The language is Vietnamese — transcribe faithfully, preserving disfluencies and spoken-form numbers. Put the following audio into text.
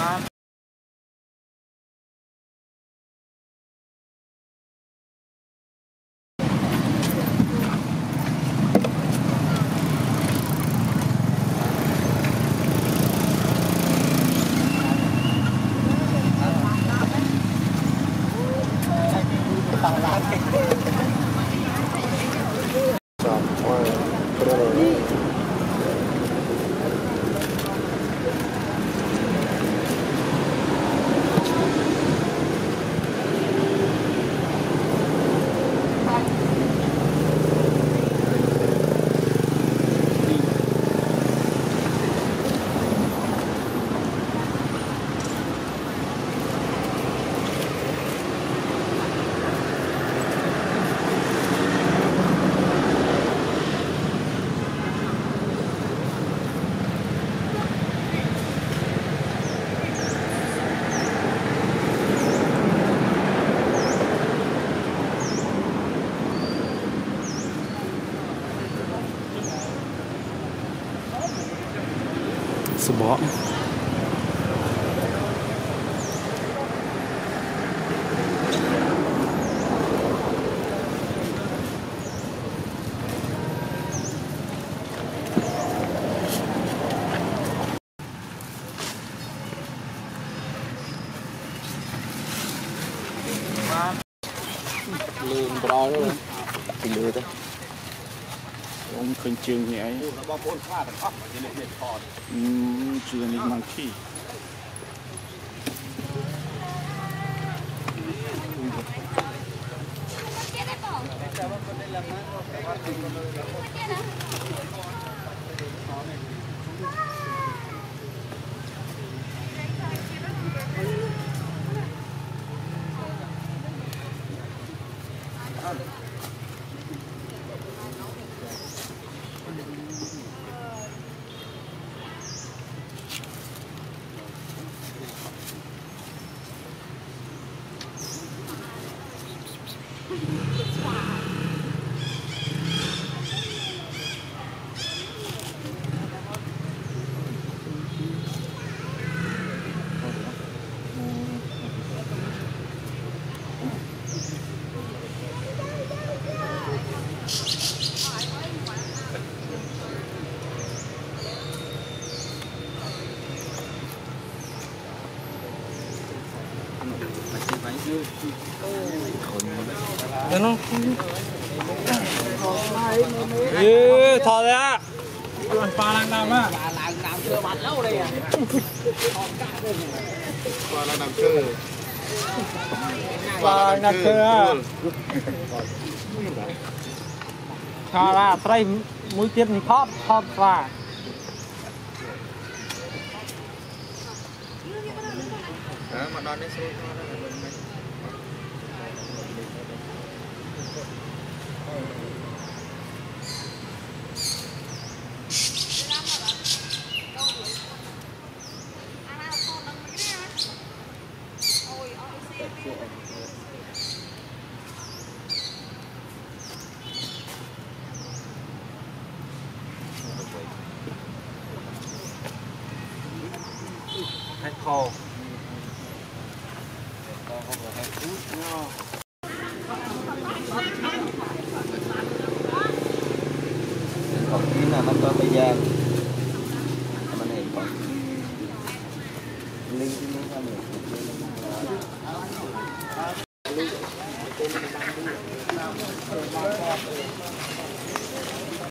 sờ bọ lươn bò nữa thì lươn thôi ông khơi trường nhẹ chưa nên mang khi cái nó ê thò ra pha đang làm á làm chưa mặt lâu đây à qua là làm chơi pha đang chơi thò ra tay mũi tiết thì thoát thoát ra đó mà đón đấy xôi hay khô còn cái là nó có thời gian mình hiện còn linh cái nó ra mình